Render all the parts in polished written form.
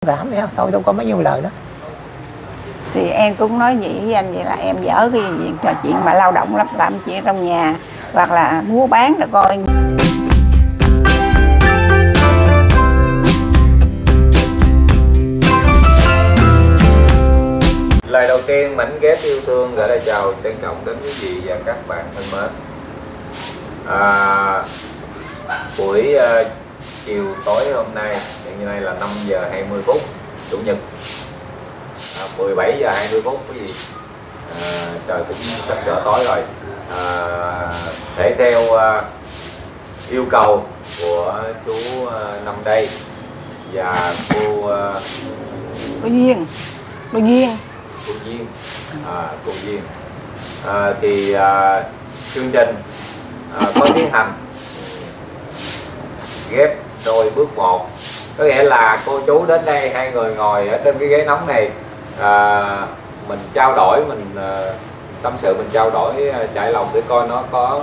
cảm thấy thôi tôi có mấy nhiêu lời đó. Thì em cũng nói vậy với anh, vậy là em dở cái trò chuyện mà lao động lắm, làm chuyện trong nhà hoặc là mua bán rồi coi. Lời đầu tiên mảnh ghép yêu thương gửi lời chào trân trọng đến quý vị và các bạn thân mến. Buổi chiều tối hôm nay, hiện như này là 5 giờ 20 phút Chủ nhật, 17 giờ 20 phút quý vị. Trời cũng sắp sửa tối rồi. Thể theo yêu cầu của chú Năm đây và cô Duyên. cô Duyên thì chương trình có tiến hành ghép đôi bước 1, có nghĩa là cô chú đến đây, hai người ngồi ở trên cái ghế nóng này, mình trao đổi, mình tâm sự, mình trao đổi trải lòng để coi nó có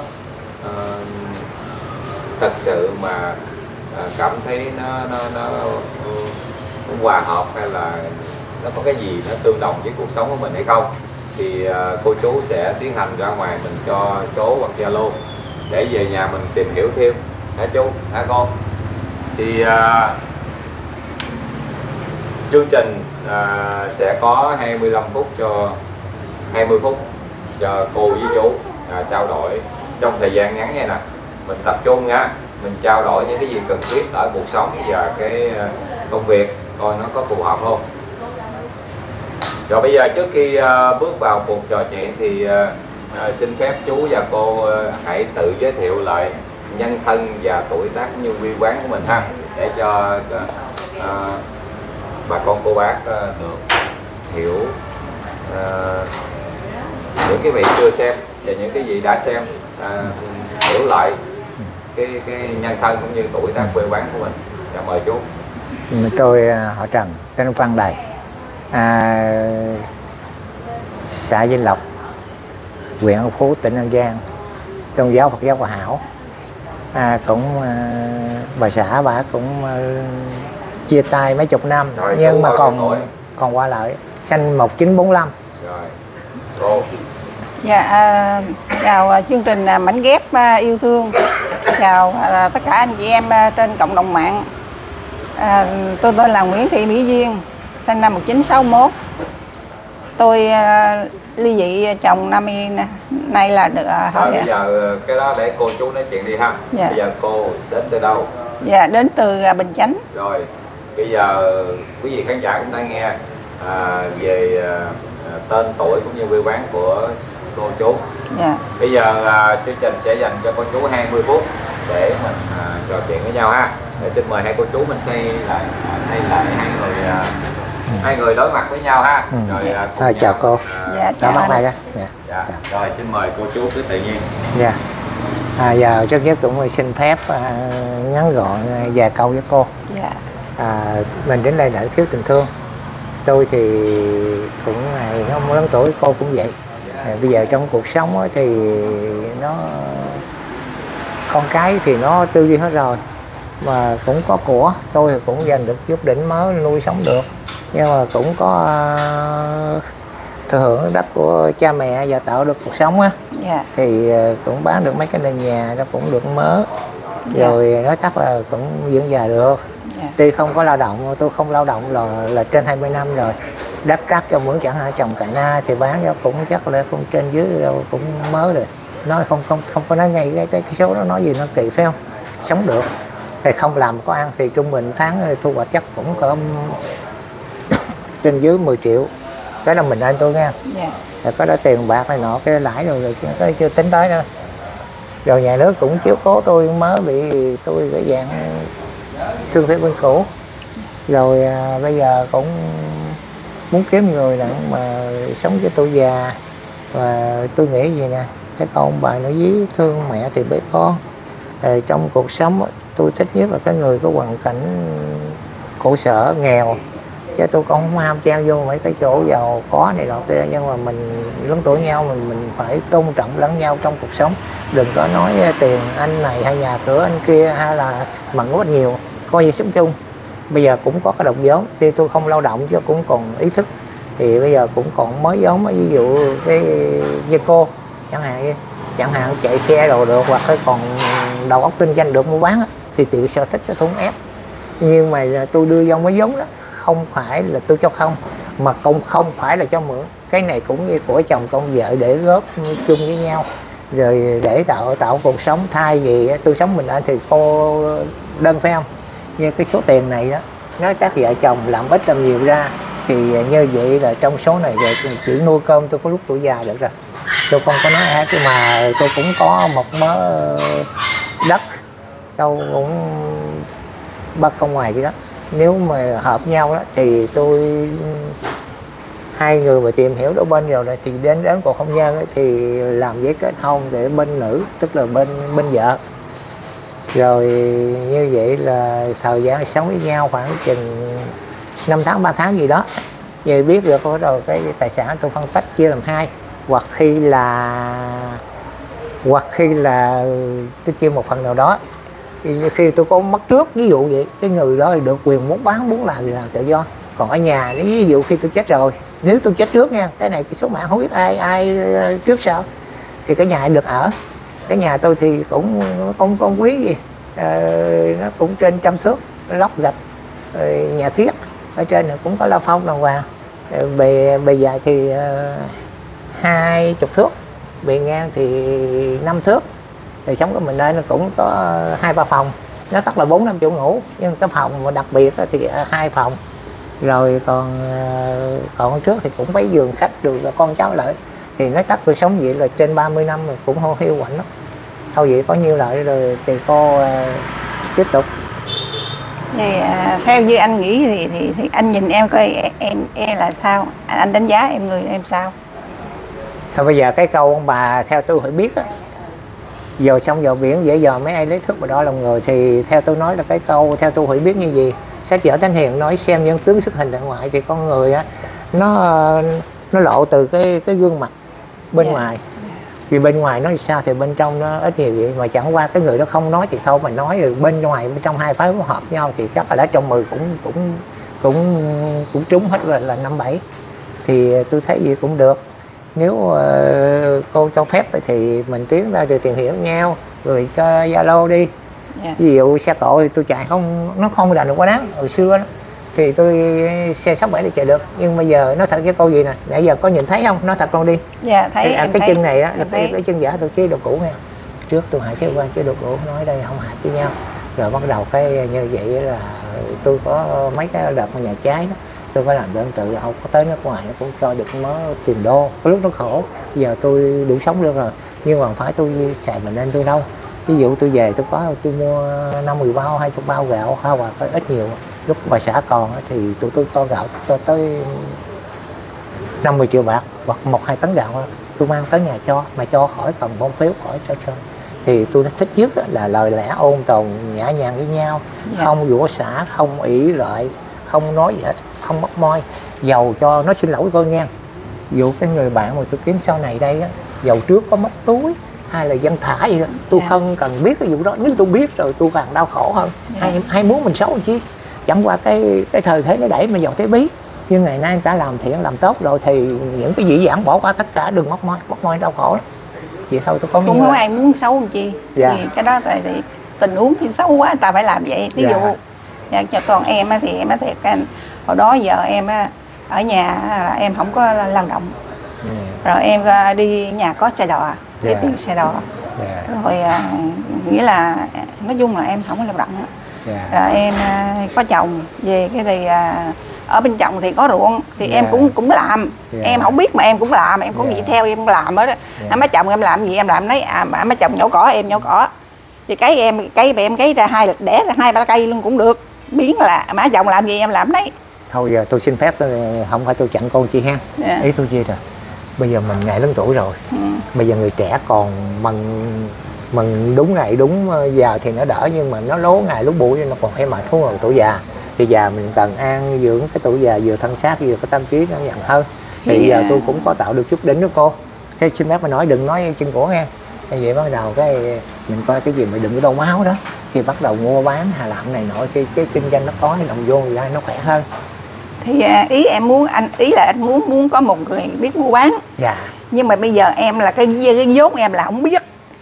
thật sự mà cảm thấy nó hòa hợp, hay là nó có cái gì nó tương đồng với cuộc sống của mình hay không. Thì cô chú sẽ tiến hành ra ngoài, mình cho số hoặc Zalo để về nhà mình tìm hiểu thêm, hả chú, hả con. Thì chương trình sẽ có 20 phút cho cô với chú trao đổi trong thời gian ngắn này nè. Mình tập trung nha, mình trao đổi những cái gì cần thiết ở cuộc sống và cái công việc, coi nó có phù hợp không. Rồi bây giờ trước khi bước vào cuộc trò chuyện thì xin phép chú và cô hãy tự giới thiệu lại nhân thân và tuổi tác cũng như quê quán của mình ha, để cho bà con cô bác được hiểu những cái vị chưa xem và những cái vị đã xem, hiểu lại cái nhân thân cũng như tuổi tác quê quán của mình. Dạ, mời chú. Tôi họ Trần, tên Văn Đầy, xã Vĩnh Lộc, huyện An Phú, tỉnh An Giang, tôn giáo Phật giáo Hòa Hảo. Bà xã bà cũng chia tay mấy chục năm rồi, nhưng mà còn qua lại, sinh 1945. Rồi cô. Dạ, chào chương trình mảnh ghép yêu thương, chào tất cả anh chị em trên cộng đồng mạng. Tôi tên là Nguyễn Thị Mỹ Duyên, sinh năm 1961. Tôi ly dị chồng năm nay là được. Rồi bây giờ cái đó để cô chú nói chuyện đi ha. Dạ. Bây giờ cô đến từ đâu? Dạ, đến từ Bình Chánh. Rồi bây giờ quý vị khán giả cũng đã nghe về tên tuổi cũng như quê quán của cô chú. Dạ. Bây giờ chương trình sẽ dành cho cô chú 20 phút để mình trò chuyện với nhau ha. Rồi xin mời hai cô chú mình xây lại hai người đối mặt với nhau ha. Rồi chào cô. Dạ, chào mắt này đó. Dạ. Rồi xin mời cô chú cứ tự nhiên. Dạ. Giờ trước nhất cũng xin phép ngắn gọn vài câu với cô. Dạ. Mình đến đây để thiếu tình thương. Tôi thì cũng không lớn tuổi, cô cũng vậy. Bây giờ trong cuộc sống thì nó con cái thì nó tư duy hết rồi, mà cũng có của. Tôi thì cũng dành được chút đỉnh mới nuôi sống được, nhưng mà cũng có thừa hưởng đất của cha mẹ và tạo được cuộc sống á. Yeah. Thì cũng bán được mấy cái nền nhà, nó cũng được mớ. Rồi nói chắc là cũng dưỡng già được. Tuy không có lao động, tôi không lao động là trên 20 năm rồi. Đất cát cho mướn chẳng hạn, trồng cà na thì bán cho cũng chắc là cũng trên dưới cũng mớ rồi. Nói không có nói ngay cái số đó nói gì nó kỳ, phải không? Sống được thì không làm có ăn thì trung bình tháng thu hoạch chắc cũng có trên dưới 10 triệu. Cái đó mình anh tôi nghe. Rồi có đó tiền bạc này nọ cái lãi rồi cái chưa tính tới nữa. Rồi nhà nước cũng chiếu cố tôi, mới bị tôi cái dạng thương phế bên cũ. Rồi bây giờ cũng muốn kiếm người nào mà sống với tôi già. Và tôi nghĩ gì nè, cái con bà nó dí thương mẹ thì bé con. Trong cuộc sống tôi thích nhất là cái người có hoàn cảnh khổ sở, nghèo. Chứ tôi không ham chen vô mấy cái chỗ giàu có này nọ kia, nhưng mà mình lớn tuổi nhau mình phải tôn trọng lẫn nhau trong cuộc sống. Đừng có nói tiền anh này hay nhà cửa anh kia, hay là mặn rất nhiều, coi như sống chung. bây giờ cũng có cái đồng vốn, tuy tôi không lao động chứ cũng còn ý thức, thì bây giờ cũng còn mới vốn, ví dụ cái như cô chẳng hạn chạy xe đồ được, hoặc là còn đầu óc kinh doanh được, mua bán á, thì tự sở thích cho tôi không ép. Nhưng mà tôi đưa vô mới giống đó, không phải là tôi cho không, mà không phải là cho mượn. Cái này cũng như của chồng con vợ để góp chung với nhau, rồi để tạo cuộc sống. Thay vì tôi sống mình thì cô đơn phải không, như cái số tiền này đó, nói các vợ chồng làm ít làm nhiều ra, thì như vậy là trong số này chỉ nuôi cơm tôi có lúc tuổi già được rồi. Tôi không có nói ai, mà tôi cũng có một mớ đất đâu cũng bắt công ngoài vậy đó. Nếu mà hợp nhau đó thì tôi hai người mà tìm hiểu đôi bên rồi thì đến cuộc hôn nhân ấy, thì làm giấy kết hôn để bên nữ, tức là bên vợ. Rồi như vậy là thời gian sống với nhau khoảng chừng 5 tháng 3 tháng gì đó, về biết được rồi cái tài sản tôi phân tách chia làm hai, hoặc khi là tôi chia một phần nào đó. Khi tôi có mất trước, ví dụ vậy, cái người đó thì được quyền muốn bán muốn làm thì làm tự do. Còn ở nhà, ví dụ khi tôi chết rồi, nếu tôi chết trước nha, cái này cái số mạng không biết ai trước sao, thì cái nhà được ở. Cái nhà tôi thì cũng không con quý gì, nó cũng trên 100 thước, lóc gạch, nhà thiết, ở trên cũng có la phong đàng hoàng. Bề dài thì 20 thước, bề ngang thì 5 thước. Đời sống của mình đây nó cũng có 2-3 phòng, nó tất là 4-5 chỗ ngủ, nhưng cái phòng mà đặc biệt thì 2 phòng. Rồi còn trước thì cũng mấy giường khách rồi con cháu lại, thì nói chắc tôi sống vậy là trên 30 năm rồi, cũng hô hiu quạnh lắm. Thôi vậy có nhiêu lợi rồi thì cô tiếp tục. Thì theo như anh nghĩ thì anh nhìn em coi em là sao, anh đánh giá người em sao? Thôi bây giờ cái câu ông bà theo tôi phải biết á, dò sông dò biển dễ dò mấy ai lấy thước mà đo lòng người, thì theo tôi nói là cái câu theo tôi phải biết như gì. Sách vở Thánh Hiền nói xem nhân tướng xuất hình tại ngoại, thì con người á nó lộ từ cái gương mặt bên ngoài. Vì bên ngoài nói sao thì bên trong nó ít nhiều vậy, mà chẳng qua cái người đó không nói thì thôi, mà nói rồi bên ngoài bên trong hai phái hợp nhau thì chắc là đã trong 10 cũng trúng hết rồi, là 5-7. Thì tôi thấy gì cũng được. Nếu cô cho phép thì mình tiến ra rồi tìm hiểu nhau, rồi cho Zalo đi. Ví dụ xe cộ thì tôi chạy nó không đạt được quá đáng. Hồi xưa đó thì tôi xe 6-7 thì chạy được, nhưng bây giờ nói thật với cô gì nè, nãy giờ có nhìn thấy không, nói thật luôn đi. Dạ thấy. Cái chân này á là cái chân giả tôi chế đồ cũ nha. Trước tôi hại xe qua chế đồ cũ, nói đây không hại với nhau. Rồi bắt đầu cái như vậy là tôi có mấy cái đợt mà nhà trái đó, tôi có làm đơn tự, không có tới nước ngoài nó cũng cho được mớ tiền đô. Có lúc nó khổ, giờ tôi đủ sống được rồi, nhưng mà phải tôi xài mình nên tôi đâu. Ví dụ tôi về tôi mua 50 bao 20 bao gạo, hoặc có ít nhiều. Lúc bà xã còn thì tôi có gạo cho tới 50 triệu bạc, hoặc 1-2 tấn gạo đó. Tôi mang tới nhà mà cho khỏi cần bông phiếu khỏi cho trơn. Thì tôi thích nhất là lời lẽ ôn tồn nhã nhàng với nhau, không vỗ xả, không ỷ lại, không nói gì hết, không móc môi. Dầu cho nó xin lỗi cô nha, dụ cái người bạn mà tôi kiếm sau này đây á, dầu trước có móc túi hay là dân thả gì đó, tôi không cần biết cái vụ đó. Nếu tôi biết rồi tôi càng đau khổ hơn. Hay muốn mình xấu làm chi, chẳng qua cái thời thế nó đẩy mà dầu thế bí. Nhưng ngày nay người ta làm thiện làm tốt rồi thì những cái dĩ vãng bỏ qua tất cả, đừng móc môi đau khổ lắm. Vậy thôi tôi có cũng không ai muốn xấu làm chi. Thì cái đó thì tình huống thì xấu quá ta phải làm vậy. Ví dụ cho con em thì em thiệt anh, hồi đó giờ em ở nhà em không có lao động, rồi em đi nhà có xe đò, tiếp tiền xe đò, rồi nghĩa là nói chung là em không có lao động nữa. Rồi em có chồng về cái thì ở bên chồng thì có ruộng thì em cũng làm. Em không biết mà em cũng làm, em cũng nghĩ theo em cũng làm hết. Má chồng em làm gì em làm đấy, má chồng nhổ cỏ em nhổ cỏ, thì em cấy ra đẻ ra 2-3 cây luôn cũng được, biến là má chồng làm gì em làm đấy. Thôi giờ tôi xin phép, không phải tôi chặn cô chi ha. Ý tôi chi rồi, bây giờ mình ngày lớn tuổi rồi, bây giờ người trẻ còn mừng đúng ngày đúng giờ thì nó đỡ, nhưng mà nó lố ngày lố buổi nó còn phải mệt thú rồi tuổi già. Thì già mình cần an dưỡng cái tuổi già, vừa thân xác vừa có tâm trí nó nhận hơn. Thì giờ tôi cũng có tạo được chút đỉnh đó cô. Thế xin phép mà nói đừng nói chân của nghe. Vậy bắt đầu cái mình coi cái gì mà đừng có đau máu đó. thì bắt đầu mua bán hà lạm này nọ, cái kinh doanh nó có cái đồng vô ra nó khỏe hơn. Thì ý em muốn ý là anh muốn có một người biết mua bán. Dạ. Nhưng mà bây giờ em là cái vốn em là không biết.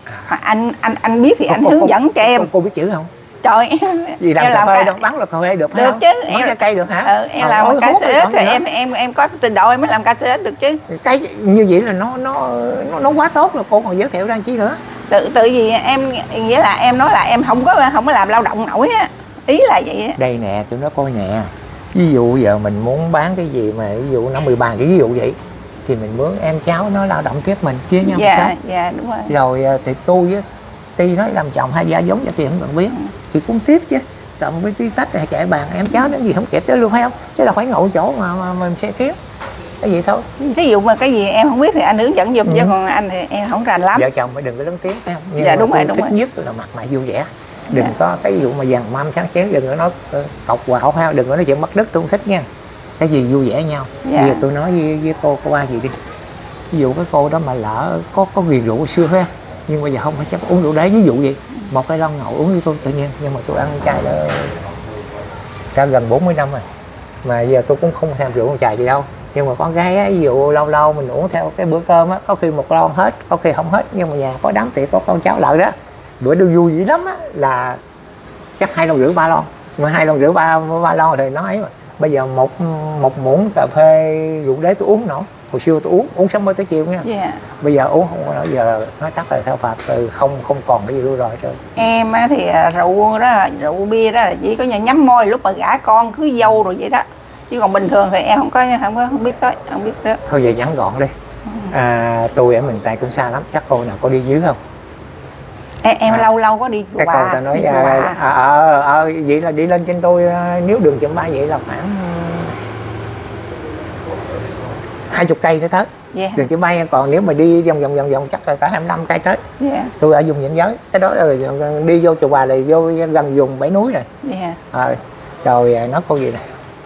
Anh biết thì anh hướng dẫn cho em. Cô biết chữ không? Trời Gì làm cà phê đâu, bán là cà phê được phải được không? chứ. Em trái cây được hả? Em làm ca xế thì em có trình độ em mới làm ca xế được chứ. Cái như vậy là nó quá tốt rồi, cô còn giới thiệu ra chi nữa. Tự vì em nghĩa là em nói là em không có làm lao động nổi á, ý là vậy á. Đây nè, tôi nói coi nè, ví dụ giờ mình muốn bán cái gì mà ví dụ 50 bàn cái ví dụ vậy thì mình mướn em cháu nó lao động tiếp mình chia nhau dạ, dạ đúng rồi. Rồi thì tôi với Ti nói làm chồng hai gia giống cho tiền không cần biết thì cũng tiếp chứ, cộng với tí tách hay chạy bàn em cháu đến gì không kịp tới luôn phải không, chứ là phải ngồi chỗ mà mình sẽ kiếm cái gì thôi. Thí dụ mà cái gì em không biết thì anh hướng dẫn giùm chứ còn anh thì em không rành lắm. Vợ chồng phải đừng có lớn tiếng phải không, nhưng dạ mà đúng rồi, thích đúng rồi. nhất là mặt mày vui vẻ, đừng dạ. có cái vụ mà dằn mâm sáng chén, đừng có nói cọc quạo ha, đừng có nói chuyện mất đất, tôi không thích nha, cái gì vui vẻ nhau. dạ. Bây giờ tôi nói với cô qua gì đi, ví dụ cái cô đó mà lỡ có ghiền rượu xưa ha, nhưng bây giờ không phải chắc uống rượu đế, ví dụ gì một cái lon ngầu uống với tôi tự nhiên, nhưng mà tôi ăn chai đó ra gần 40 năm rồi mà giờ tôi cũng không tham rượu con chài gì đâu, nhưng mà con gái á, ví dụ lâu lâu mình uống theo cái bữa cơm á, có khi một lon hết, có khi không hết, nhưng mà nhà có đám tiệc có con cháu lợn đó, bữa đó vui dữ lắm á, là chắc 2 lon rưỡi 3 lon, mà 2 lon rưỡi 3 lon thì nói mà bây giờ một muỗng cà phê rượu đế tôi uống nổi, hồi xưa tôi uống sáng mới tới chiều nha. dạ. Bây giờ uống không có, giờ nói tắt là theo Phật từ không còn cái gì luôn rồi. Em á thì rượu bia đó là chỉ có nhắm môi lúc mà gả con cưới dâu rồi vậy đó, chứ còn bình thường thì em không biết đó, không biết đó. Thôi về ngắn gọn đi. Tôi ở miền Tây cũng xa lắm, chắc cô nào có đi dưới không? Em lâu có đi chùa cái Bà. con ta nói vậy là đi lên trên tôi, nếu đường chậm ba vậy là khoảng 20 cây tới tới. Yeah. Đường chậm bay, còn nếu mà đi vòng chắc là cả 25 cây tới. Yeah. Tôi ở vùng Vĩnh Giới, cái đó là đi vô chùa Bà là vô gần vùng Bảy Núi rồi. Yeah. Rồi nói cô gì này,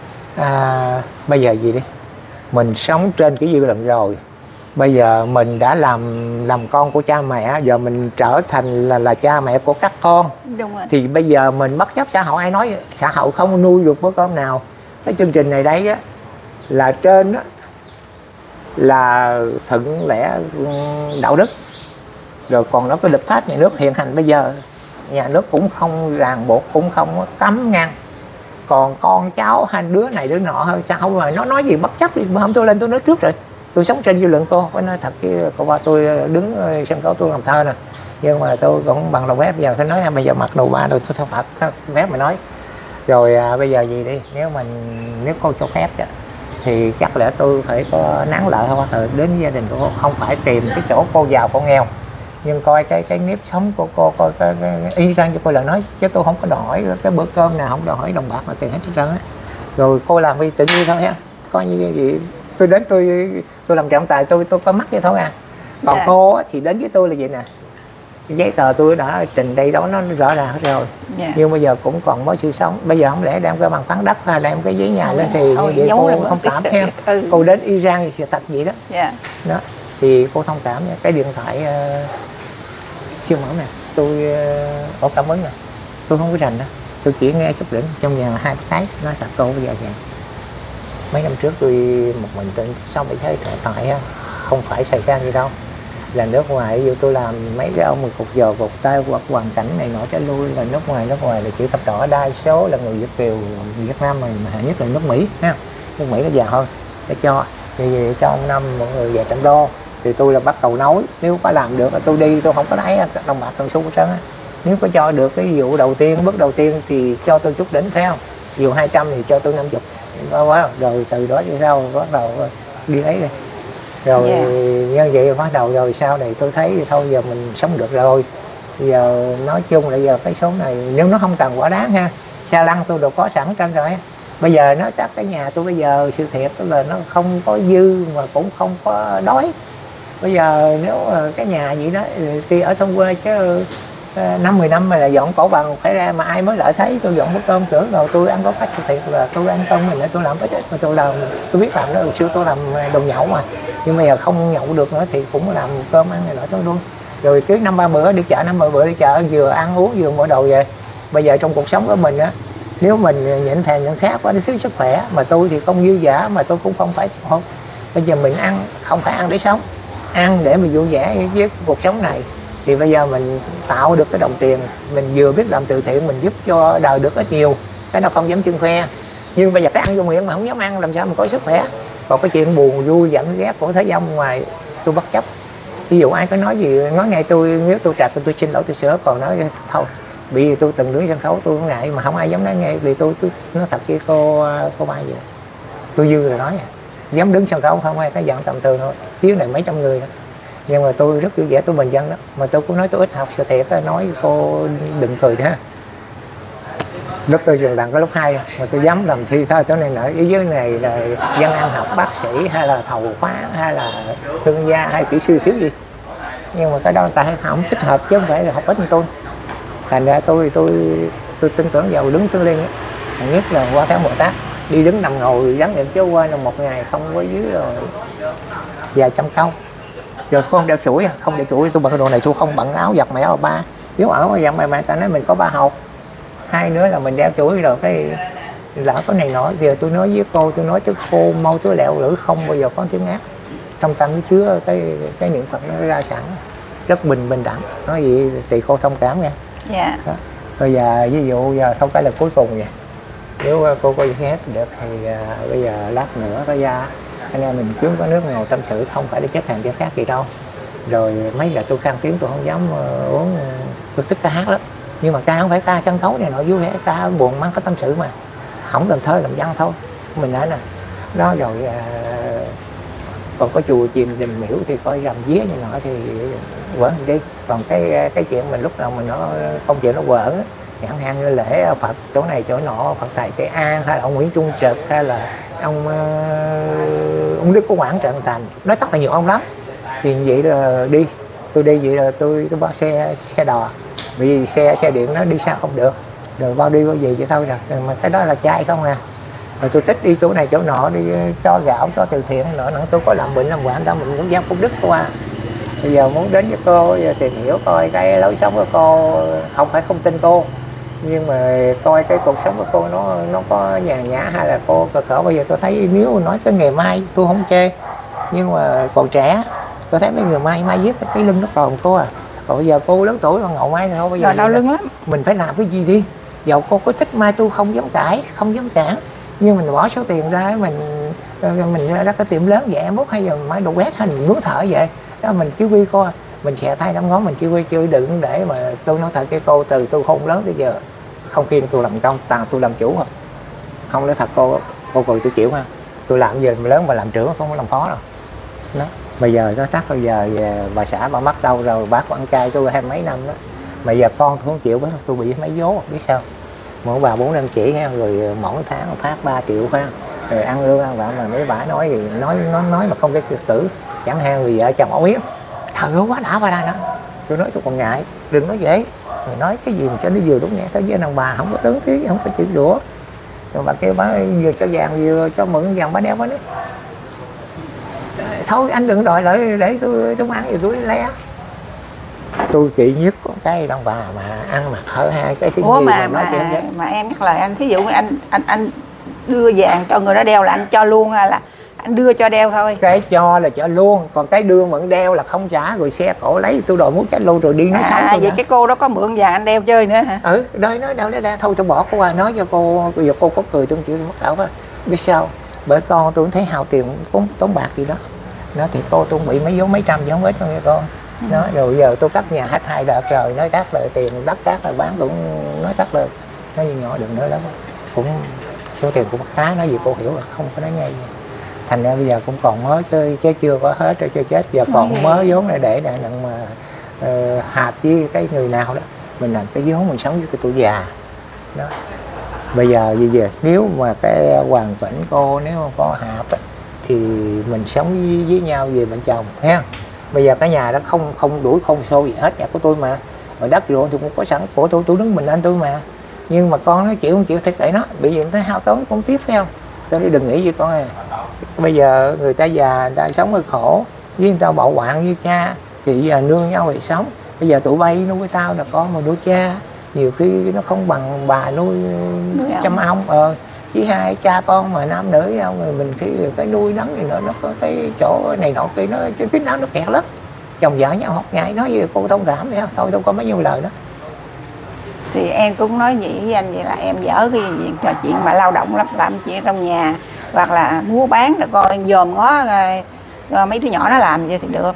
bây giờ gì đi, mình sống trên cái dư luận rồi, bây giờ mình đã làm con của cha mẹ, giờ mình trở thành là cha mẹ của các con. Đúng rồi. Thì bây giờ mình bất chấp xã hội, ai nói xã hội không nuôi được bữa cơm nào. Cái chương trình này đây á, là trên á, là thuận lẽ đạo đức, rồi còn nó có luật pháp nhà nước hiện hành bây giờ, nhà nước cũng không ràng buộc, cũng không cấm ngăn, còn con cháu hai đứa này đứa nọ hơn sao không, mà nó nói gì bất chấp đi. Hôm tôi lên tôi nói trước rồi, tôi sống trên dư luận, cô phải nói thật chứ cô ba tôi đứng sân khấu tôi làm thơ nè, nhưng mà tôi cũng bằng lòng phép. Bây giờ phải nói bây giờ mặc đồ ba rồi tôi theo Phật phép mà nói rồi. Bây giờ gì đi, nếu cô cho phép đó, thì chắc lẽ tôi phải có nắng lợi hơn, rồi đến gia đình của cô, không phải tìm cái chỗ cô giàu cô nghèo, nhưng coi cái nếp sống của cô, coi cái y răng cho cô là nói, chứ tôi không có đòi hỏi cái bữa cơm nào, không đòi hỏi đồng bạc mà tiền hết trơn á. Rồi cô làm vì tự nhiên thôi ha, coi như vậy. Tôi đến tôi làm trọng tài, tôi có mắc vậy thôi à. Còn cô á, thì đến với tôi là vậy nè, giấy tờ tôi đã trình đây đó nó rõ ràng hết rồi. Nhưng bây giờ cũng còn mới sự sống, bây giờ không lẽ đem cái bằng phán đất hay đem cái giấy nhà lên thì như vậy cô thông cảm theo. Cô đến Iran thì thật vậy đó. Đó thì cô thông cảm nha. Cái điện thoại siêu mẫu nè, tôi có cảm ứng nè, tôi không có rành đó, tôi chỉ nghe chút đỉnh, trong nhà là 2 cái. Nói thật cô bây giờ vậy, mấy năm trước tôi một mình tôi xong bị thấy thoại không phải xài sang gì đâu, là nước ngoài. Ví dụ tôi làm mấy cái ông mà cục giò cục tay hoặc hoàn cảnh này nọ cho lui, là nước ngoài là chữ thập đỏ, đa số là người Việt kiều Việt Nam mà hạng nhất là nước Mỹ ha, nước Mỹ nó giàu hơn để cho thì trong năm mọi người vài trăm đô thì tôi là bắt đầu nói, nếu có làm được tôi đi, tôi không có lấy đồng bạc đồng xu hết trơn á. Nếu có cho được cái vụ đầu tiên, bước đầu tiên thì cho tôi chút đỉnh theo, dù 200 thì cho tôi 50, rồi từ đó như sau bắt đầu đi lấy đi. Rồi như vậy bắt đầu rồi sau này tôi thấy thôi giờ mình sống được rồi. Bây giờ nói chung là giờ cái số này nếu nó không cần quá đáng ha, xe lăn tôi đều có sẵn trên rồi. Bây giờ nó chắc cái nhà tôi bây giờ sự thiệt là nó không có dư mà cũng không có đói. Bây giờ nếu cái nhà vậy đó thì ở thôn quê chứ 5-10 năm mà là dọn cổ bằng phải ra, mà ai mới lại thấy tôi dọn bữa cơm tưởng rồi tôi ăn có cách sự thiệt là tôi ăn cơm mình để tôi làm cái chết mà tôi biết làm đó. Hồi xưa tôi làm đồ nhậu mà, nhưng bây giờ không nhậu được nữa thì cũng làm cơm ăn này nọ thôi luôn. Rồi cứ 5-3 bữa đi chợ, 5-3 bữa đi chợ, vừa ăn uống vừa mua đồ về. Bây giờ trong cuộc sống của mình á, nếu mình nhịn thèm những khác quá, nó thiếu sức khỏe, mà tôi thì không dư dả, mà tôi cũng không phải không. Bây giờ mình ăn không phải ăn để sống, ăn để mình vui vẻ với cuộc sống này. Thì bây giờ mình tạo được cái đồng tiền, mình vừa biết làm từ thiện, mình giúp cho đời được ít nhiều, cái nó không dám trưng khoe. Nhưng bây giờ cái ăn vô miệng mà không dám ăn, làm sao mà có sức khỏe. Còn cái chuyện buồn vui giận ghét của thế gian ngoài tôi bất chấp. Ví dụ ai có nói gì nói ngay tôi, nếu tôi trật tôi xin lỗi tôi sửa, còn nói thôi. Vì tôi từng đứng sân khấu tôi cũng ngại mà không ai dám nói nghe, vì tôi nói thật với cô ba vậy. Tôi dư rồi nói dám đứng sân khấu không ai cái giận tầm thường thôi, tiếng này mấy trăm người đó. Nhưng mà tôi rất vui vẻ, tôi bình dân đó, mà tôi cũng nói tôi ít học sự thiệt, nói cô đừng cười ha. Lúc tôi trường đặng có lớp 2 mà tôi dám làm thi thôi, chỗ này nọ ý dưới này là dân ăn học bác sĩ hay là thầu khoáng hay là thương gia hay kỹ sư thiếu gì. Nhưng mà cái đó tại không thích hợp chứ không phải là học ít như tôi. Thành ra tôi tin tưởng vào đứng thương liên, nhất là qua tháng Bồ Tát đi đứng nằm ngồi gắn niệm chú qua là một ngày không có dưới rồi vài trăm câu. Giờ tôi không đeo chuỗi, không đeo chuỗi, tôi bận cái đồ này tôi không bận áo giặt mẹ ở ba. Nếu áo giặt mẹ ta nói mình có ba học. Hai nữa là mình đeo chuỗi rồi cái lỡ có này nọ. Giờ tôi nói với cô, tôi nói chứ khô mau tôi lẹo lưỡi không bao giờ có tiếng ác. Trong tâm nó chứa cái niệm Phật nó ra sẵn, rất bình đẳng. Nói gì thì cô thông cảm nha. Dạ. Đó. Bây giờ ví dụ giờ không phải là cuối cùng vậy. Nếu cô có gì hết được thì bây giờ lát nữa có ra anh em mình kiếm có nước ngồi tâm sự, không phải để chết thèm cho khác gì đâu. Rồi mấy giờ tôi khang tiếng tôi không dám uống, tôi thích ca hát lắm. Nhưng mà ca không phải ca sân khấu này nọ vui vẻ, ca buồn mang có tâm sự mà. Không làm thơ làm văn thôi. Mình nói nè. Đó rồi còn có chùa chiền đình miễu thì coi rằm vía như nọ thì quẩn đi. Còn cái chuyện mình lúc nào mình nó công chuyện nó quẩn, chẳng hạn như lễ Phật chỗ này chỗ nọ, Phật thầy Tây An hay là ông Nguyễn Trung Trực hay là ông Đức của Quảng Trần Thành, nói tất là nhiều ông lắm. Thì vậy là đi, tôi đi vậy là tôi bao xe đò, vì xe điện nó đi xa không được, rồi bao đi bao gì vậy thôi rồi. Mà cái đó là trai không à. Rồi tôi thích đi chỗ này chỗ nọ, đi cho gạo cho từ thiện nọ, tôi có làm bệnh làm hoạn đâu mình cũng dám công đức qua. Bây giờ muốn đến với cô tìm hiểu coi cái lối sống của cô, không phải không tin cô, nhưng mà coi cái cuộc sống của cô nó có nhàn nhã hay là cô cỡ cỡ. Bây giờ tôi thấy nếu nói tới ngày mai tôi không chê, nhưng mà còn trẻ tôi thấy mấy người mai viết cái lưng nó còn cô à. Còn bây giờ cô lớn tuổi rồi ngậu mai thì thôi, bây giờ đau lưng lắm. Mình phải làm cái gì đi. Dầu cô có thích mai tôi không dám cãi, không dám cản, nhưng mình bỏ số tiền ra, mình ra cái tiệm lớn vậy, mốt hay giờ mai đồ quét hay mình muốn thở vậy đó, mình chỉ huy coi, mình sẽ thay đám ngón mình chỉ huy, chứ đừng để mà tôi nói thật cái cô từ tôi khôn lớn tới giờ không khi tôi làm công, toàn tôi làm chủ không nói thật cô cười tôi chịu ha. Tôi làm giờ lớn mà làm trưởng không có làm phó đâu đó. Bây giờ nó chắc bây giờ bà xã bà mắc đâu rồi, bác ăn chay tôi 20 mấy năm đó. Mà giờ con tôi không chịu, tôi bị mấy vố biết sao. Mỗi bà 4 năm chỉ ha, rồi mỗi tháng phát 3 triệu ha, rồi ăn lương ăn vợ, mà mấy bà nói thì nói mà không cái cử chẳng hạn vì vợ chồng ấu yếm thờ quá đã bà đó. Tôi nói tôi còn ngại, đừng nói vậy, mày nói cái gì mà cho nó vừa đúng nhẹ thôi, với đàn bà không có đứng tiếng, không có chữ đũa. Rồi bà kêu bà vừa cho vàng vừa cho mượn vàng bà đeo bà đấy. Thôi anh đừng đòi lại để tôi ăn gì tôi lé. Tôi kỵ nhất có cái đàn bà mà ăn mặc hở hai cái thứ gì mà em nhắc lời anh, thí dụ anh đưa vàng cho người đó đeo là anh cho luôn hay là anh đưa cho đeo thôi? Cái cho là cho luôn, còn cái đưa mượn đeo là không trả, rồi xe cổ lấy tôi đòi muốn cái luôn rồi đi nói xấu tôi. Vậy cái cô đó có mượn vàng anh đeo chơi nữa hả? Đây nói đâu ra thôi tôi bỏ cô qua nói cho cô. Bây giờ cô có cười tôi không chịu, tôi mất cảo á. Biết sao bởi con tôi cũng thấy hao tiền tốn bạc gì đó nó, thì cô tôi bị mấy vố mấy trăm chứ không ít đâu nghe con. Đó, rồi giờ tôi cắt nhà hết 2 đợt rồi, nói cắt lại tiền đất cát là bán cũng nói cắt lên, nói như nhỏ đừng nữa lắm, cũng số tiền cũng khá, nói gì cô hiểu là không có nói ngay. Thành ra bây giờ cũng còn mới chơi chứ chưa có hết rồi, chơi chết giờ còn mới vốn này để đặng mà hạp với cái người nào đó mình làm cái vốn mình sống với cái tuổi già đó. Bây giờ gì về nếu mà cái hoàn cảnh cô nếu mà có hạp thì mình sống với nhau về vợ chồng ha. Bây giờ cái nhà đó không đuổi không xô gì hết, nhà của tôi mà đất ruộng tôi cũng có sẵn của tôi đứng mình anh tôi mà. Nhưng mà con nó chịu không chịu thì kệ nó, bị gì người ta hao tốn cũng tiếp phải không. Tôi nói đừng nghĩ với con bây giờ người ta già người ta sống hơi khổ, với người ta bạo hoạn với cha thì giờ nương nhau để sống. Bây giờ tụi bay nuôi tao là con mà nuôi cha, nhiều khi nó không bằng bà nuôi chăm ong. Với hai cha con mà nam nữ nhau rồi mình khi cái nuôi nấng thì nó có cái chỗ này nọ kia, nó cái nó kẹt lắm. Chồng vợ nhau học ngày nói với cô thông cảm thôi, tôi có mấy nhiêu lời đó. Thì em cũng nói vậy với anh, vậy là em dở cái trò chuyện mà lao động lắm, làm chuyện trong nhà hoặc là mua bán rồi coi dòm ngó rồi mấy đứa nhỏ nó làm vậy thì được.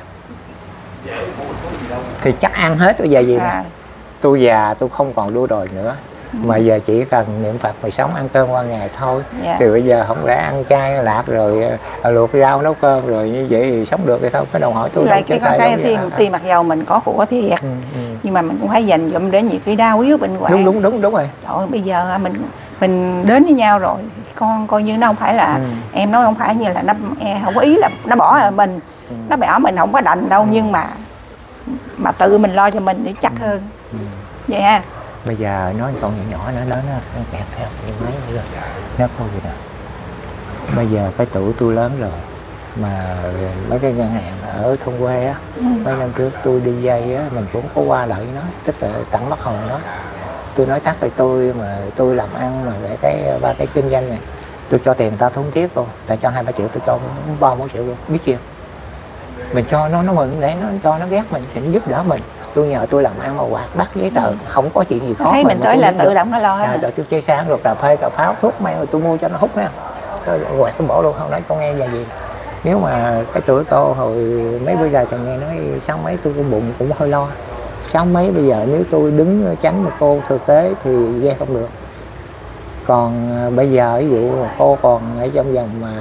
Thì chắc ăn hết bây giờ gì nè. Tôi già tôi không còn đua đòi nữa. Mà giờ chỉ cần niệm Phật mà sống ăn cơm qua ngày thôi. Thì bây giờ không lẽ ăn chay lạc rồi luộc rau nấu cơm rồi như vậy thì sống được thì thôi. Cái đầu hỏi tôi lại cái thì mặc dầu mình có của thiệt nhưng mà mình cũng phải dành dụm để nhiều khi đau yếu bệnh hoạn. Đúng rồi. Trời ơi, bây giờ mình đến với nhau rồi, con coi như nó không phải là em nói không phải như là nó không có ý là nó bỏ mình, nó bỏ mình không có đành đâu, nhưng mà tự mình lo cho mình để chắc hơn. Vậy ha. Bây giờ nói con nhỏ nó kẹt theo cái máy rồi nó không gì nè. Bây giờ cái tuổi tôi lớn rồi mà mấy cái ngân hàng ở thôn quê á, mấy năm trước tôi đi vay á, mình cũng có qua lại nó, tức là tặng mất hồn nó. Tôi nói tắt thì tôi làm ăn mà để cái ba cái kinh doanh này, tôi cho tiền người ta thống tiếp luôn, ta cho 2-3 triệu tôi cho 3-4 triệu luôn, biết chưa? Mình cho nó mừng để nó cho nó ghét mình thì nó giúp đỡ mình. Tôi nhờ tôi làm ăn mà quạt bắt giấy tờ, không có chuyện gì khó. Thấy mình tới là tự động nó lo hết. Rồi tôi chơi sáng rồi cà phê cà pháo thuốc men rồi tôi mua cho nó hút ha. Quạt tôi bỏ luôn, không nói con nghe về gì. Nếu mà cái tuổi cô hồi mấy bây giờ thằng nghe nói 6 mấy tôi cũng bụng cũng hơi lo. 6 mấy bây giờ nếu tôi đứng tránh một cô thừa kế thì ghe không được. Còn bây giờ ví dụ cô còn ở trong vòng mà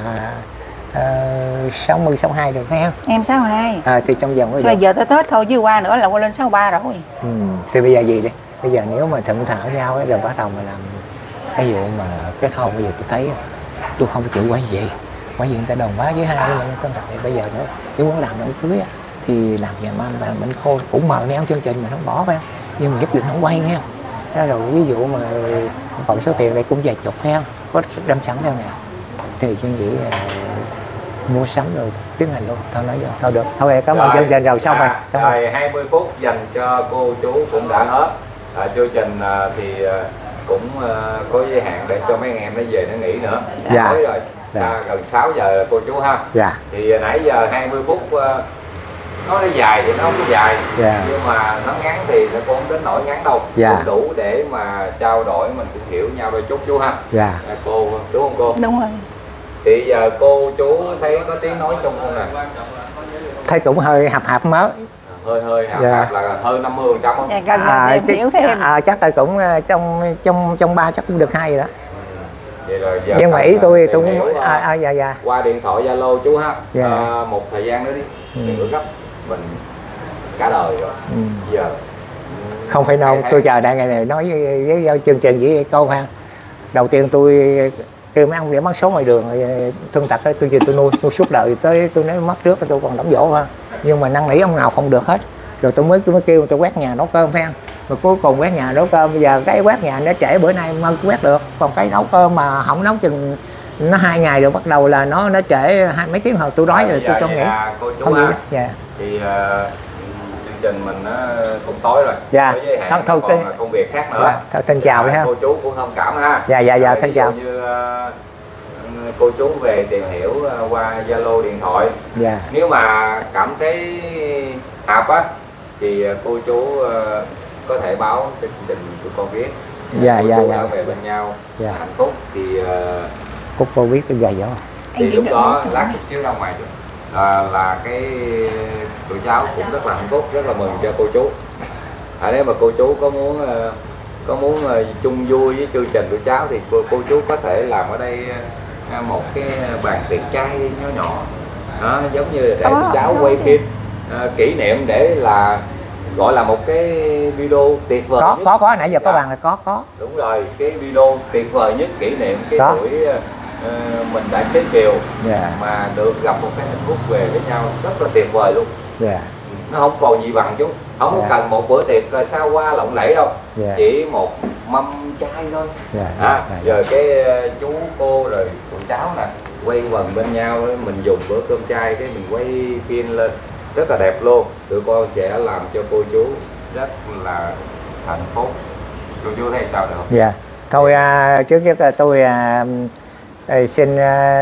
60, 62 được phải không? Em 62. Thì trong vòng bây giờ tới Tết thôi chứ qua nữa là qua lên 63 rồi. Thì bây giờ gì đi? Bây giờ nếu mà thuận thảo nhau ấy, rồi bắt đầu mà làm cái vụ mà kết hôn, bây giờ tôi thấy tôi không chịu quay gì. Quay gì người ta đồng bá với hai người con thật bây giờ nữa. Nếu muốn làm đám cưới á, thì làm nhà mâm làm bánh khô cũng mời mấy ông chương trình mà không bỏ phải không? Nhưng mà nhất định không quay nghe không? Đó rồi ví dụ mà còn số tiền này cũng vài chục phải không? Có đâm sẵn theo nào? Thì chuyện gì mua sắm rồi tiến hành luôn. Thôi nói vô thôi được, thôi cảm ơn chương trình rồi xong rồi. Rồi 20 phút dành cho cô chú cũng đã hết. Chương trình thì cũng có giới hạn để cho mấy anh em nó về nó nghỉ nữa. Nói rồi gần 6 giờ là cô chú ha. Thì nãy giờ 20 phút nó dài thì nó không có dài, nhưng mà nó ngắn thì nó cũng không đến nỗi ngắn đâu. Cũng đủ để mà trao đổi, mình cũng hiểu nhau đôi chút chú ha. Cô đúng không cô? Đúng rồi. Thì giờ cô chú thấy có tiếng nói trong không nè? Thấy cũng hơi hạp mới. Hơi hạp là hơn 50% không? Chắc là cũng trong 3 chắc cũng được 2 rồi đó. Vậy rồi giờ nhưng mà ý tôi cũng qua điện thoại Zalo chú ha. Một thời gian nữa đi, đừng gấp, mình cả đời rồi. Giờ không phải đâu, tôi chờ đại ngày này nói với chương trình với câu ha. Đầu tiên tôi kêu mấy ông để mất số ngoài đường thương tật ấy, tôi nuôi suốt đời tới tôi nói mất trước tôi còn đóng dỗ ha. Nhưng mà năn nỉ ông nào không được hết, rồi tôi mới kêu tôi quét nhà nấu cơm phải không? Rồi cuối cùng quét nhà nấu cơm, bây giờ cái quét nhà nó trễ bữa nay mới quét được, còn cái nấu cơm mà không nấu chừng nó 2 ngày rồi bắt đầu là nó trễ mấy tiếng hồi tôi đói rồi tôi cho nghỉ. Không gì thì chương trình mình cũng tối rồi. Với giới hạn còn công việc khác nữa. Xin chào đi ha. Cô chú cũng thông cảm ha. Xin chào. Như cô chú về tìm hiểu qua Zalo điện thoại. Nếu mà cảm thấy hợp á thì cô chú có thể báo cho chương trình tụi con biết. Đã về bên nhau hạnh phúc thì cô biết cái gầy không? Thì lúc đó lát chút xíu ra ngoài là cái tụi cháu cũng rất là hạnh phúc, rất là mừng cho cô chú. Nếu mà cô chú có muốn chung vui với chương trình tụi cháu thì cô chú có thể làm ở đây một cái bàn tiệc chay nhỏ nhỏ đó, giống như là để tụi cháu quay phim kỷ niệm, để là gọi là một cái video tuyệt vời nhất. Có nãy giờ có bàn là có. Đúng rồi, cái video tuyệt vời nhất kỷ niệm cái tuổi mình đã xế chiều mà được gặp một cái hạnh phúc về với nhau rất là tuyệt vời luôn. Nó không còn gì bằng chú, không có cần một bữa tiệc xa hoa lộng lẫy đâu, chỉ một mâm chay thôi. Giờ cái chú cô rồi tụi cháu nè quay quần bên nhau, mình dùng bữa cơm chay cái mình quay phim lên rất là đẹp luôn. Tụi con sẽ làm cho cô chú rất là hạnh phúc Cô chú thấy sao được không? Dạ. Thôi trước nhất là tôi xin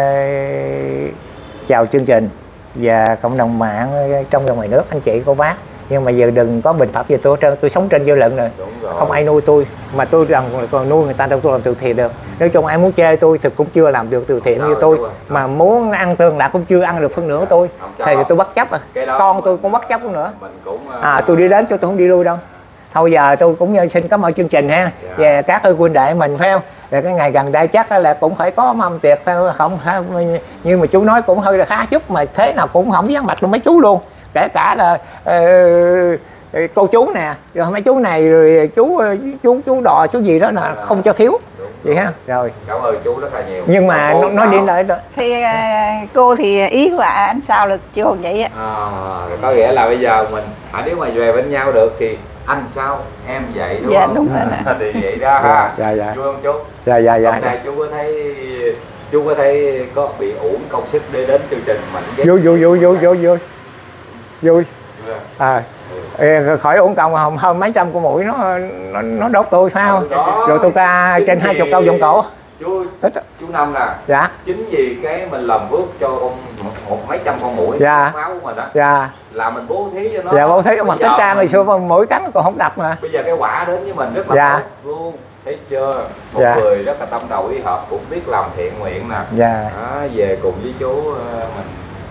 chào chương trình và cộng đồng mạng trong và ngoài nước, anh chị cô bác. Nhưng mà giờ đừng có bình phẩm về tôi, tôi sống trên dư luận rồi. Không ai nuôi tôi, mà tôi rằng còn nuôi người ta đâu, tôi làm từ thiện được. Nói chung ai muốn chê tôi thì cũng chưa làm được từ thiện như tôi, mà muốn ăn tường lạc cũng chưa ăn được phân nửa tôi. Thì tôi bất chấp con tôi cũng bất chấp nữa. Tôi đi đến cho tôi không đi lui đâu. Thôi giờ tôi cũng xin cảm ơn chương trình ha, và các huynh đệ mình phải không? Rồi cái ngày gần đây chắc là cũng phải có mâm tiệc không, nhưng mà chú nói cũng hơi là khá chút, mà thế nào cũng không vắng mặt được mấy chú luôn, kể cả là cô chú nè, rồi mấy chú này, rồi chú đò chú gì đó là không cho thiếu vậy ha. Rồi cảm ơn chú rất là nhiều. Nhưng mà nói đi lại thì cô thì ý của anh sao là chưa vậy á. Có nghĩa là bây giờ mình nếu mà về bên nhau được thì anh sao em vậy, đúng không? Đúng rồi. Thì vậy đó ha. Dạ. Vui không chú? Dạ. Hôm nay chú có thấy có bị uổng công sức để đến chương trình Mảnh Ghép? Vui. Khỏi uổng công, hơn mấy trăm con mũi nó đốt tôi phải không? Rồi tôi ca trên 20 câu vòng cổ. Chú Năm nè. Dạ. Chính vì cái mình làm phước cho mấy trăm con mũi máu của mình đó. Dạ. Là mình bố thí cho nó. Dạ, bố thí mà tất cả ngày xưa mỗi cắn còn không đập mà. Bây giờ cái quả đến với mình rất là tốt luôn. Thấy chưa? Một người rất là tâm đầu ý hợp, cũng biết làm thiện nguyện nè. Dạ. Về cùng với chú mình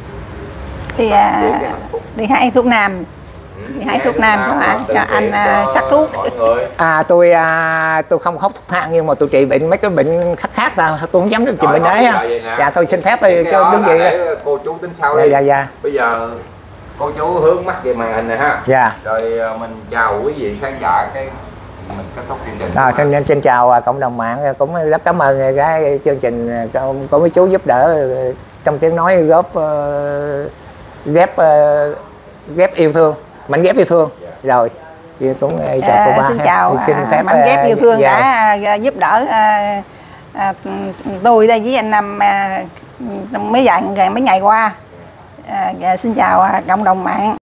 đi hái thuốc nam. Hãy thuốc nam cho anh sắc thuốc. Tôi không hút thuốc thang, nhưng mà tôi trị bệnh mấy cái bệnh khác tôi không dám được trị bệnh đấy ha. Dạ tôi xin phép cho đứng vậy. Để cô chú tính sau đi. Dạ. Bây giờ cô chú hướng mắt về màn hình này ha. Dạ. Rồi mình chào quý vị khán giả, mình kết thúc chương trình. Xin chào cộng đồng mạng, cũng rất cảm ơn cái chương trình của mấy chú giúp đỡ trong tiếng nói ghép yêu thương, mảnh ghép yêu thương. Rồi cũng chào cô ba. Xin chào, xin phép mảnh ghép yêu thương đã giúp đỡ tôi đây với anh Năm mấy ngày qua. Xin chào cộng đồng mạng.